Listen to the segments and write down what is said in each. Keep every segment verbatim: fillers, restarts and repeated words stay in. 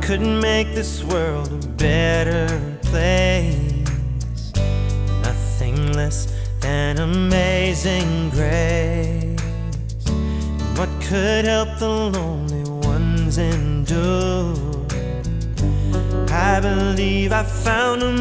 could make this world a better place? Nothing less than amazing grace. What could help the lonely ones endure? I believe I found a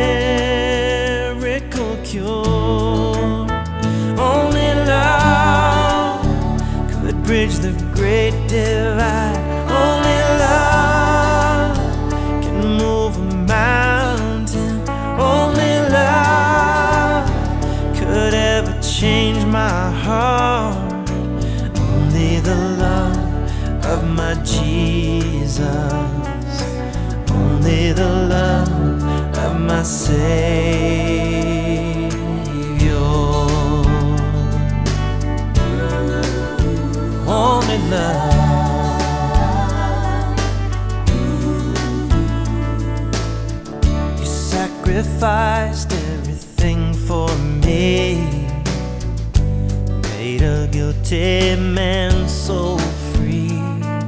miracle cure. Only love could bridge the great divide. Only love can move a mountain. Only love could ever change my heart. Only the love of my Jesus. Only the love of my Savior. Only love. You sacrificed everything for me, made a guilty man so free.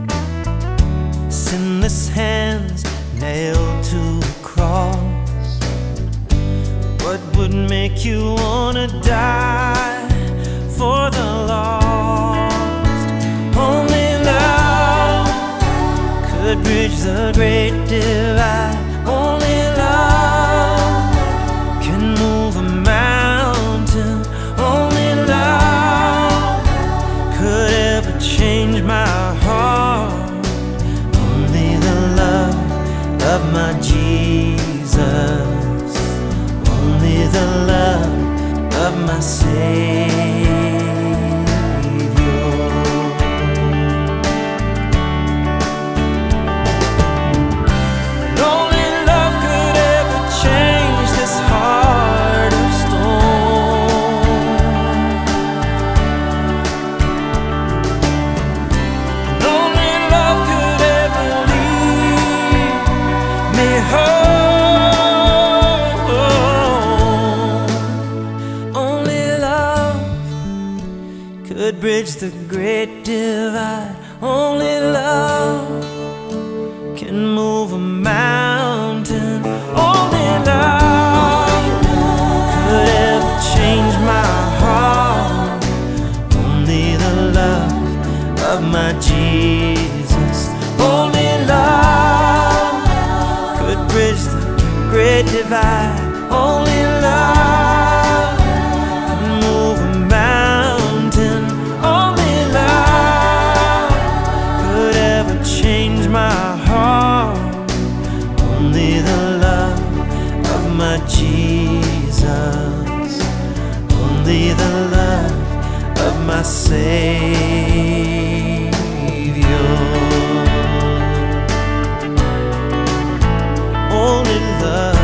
Sinless hands nailed to a cross. What would make you wanna die for the lost? Only love could bridge the great divide. Only love can move a mountain. Only love could ever change my heart. Only the love of my Jesus. Only the love of my Savior. And only love could ever change this heart of stone. And only love could ever leave me home. Only love could bridge the great divide. Only love can move a mountain. Only love could ever change my heart. Only the love of my Jesus. Only love could bridge the great divide. Only love can move a mountain. Only love could ever change my heart. Only the love of my Jesus. Only the love of my Savior. Only love.